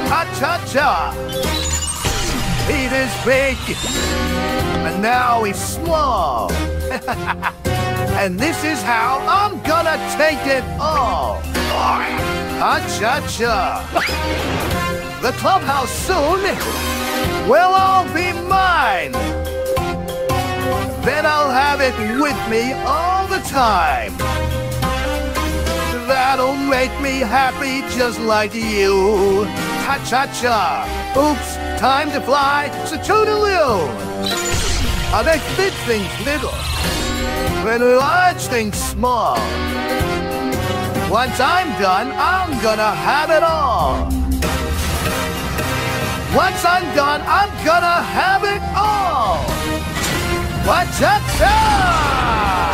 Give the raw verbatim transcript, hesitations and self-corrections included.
Ha-cha-cha! He is big, and now he's small. And this is how I'm gonna take it all. Ha-cha-cha! The clubhouse soon will all be mine. Then I'll have it with me all the time. That'll make me happy just like you. Ha-cha-cha! Oops, time to fly, so toodaloo! I make big things little, when large things small. Once I'm done, I'm gonna have it all. Once I'm done, I'm gonna have it all. Ha-cha-cha!